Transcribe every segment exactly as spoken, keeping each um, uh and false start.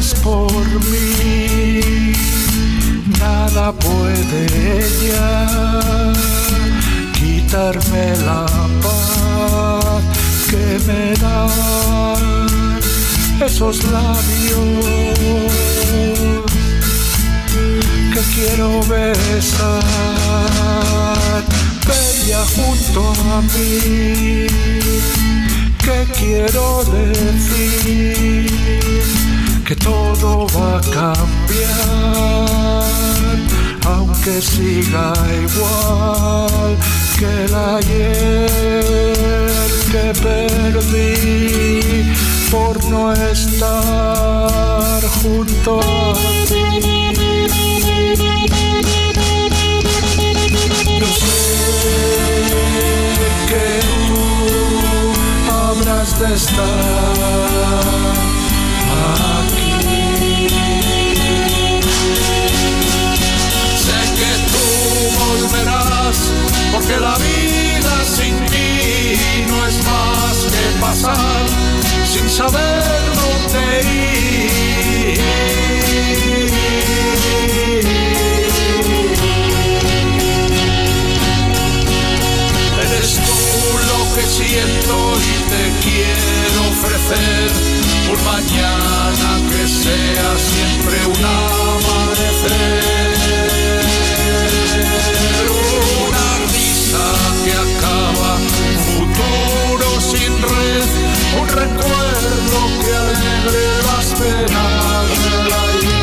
por mí, nada puede ya quitarme la paz que me dan esos labios que quiero besar, bella junto a mí, que quiero decir que todo va a cambiar, aunque siga igual que el ayer que perdí por no estar junto a ti. Yo sé que tú habrás de estar aquí. Sé que tú volverás, porque la vida sin ti no es más que pasar sin saber dónde ir. Eres tú lo que siento y te quiero ofrecer un mañana que sea siempre un amanecer, una risa que acaba, un futuro sin red, un recuerdo que alegre las penas del ayer.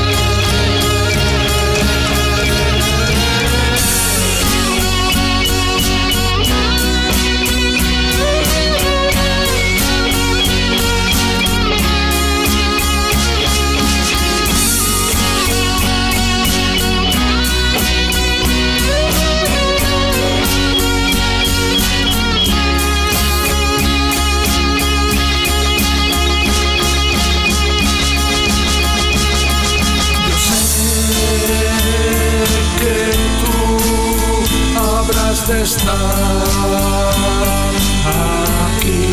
De estar aquí.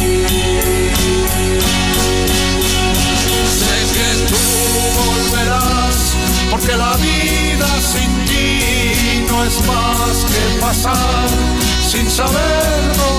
Sé que tú volverás, porque la vida sin ti no es más que pasar sin saber dónde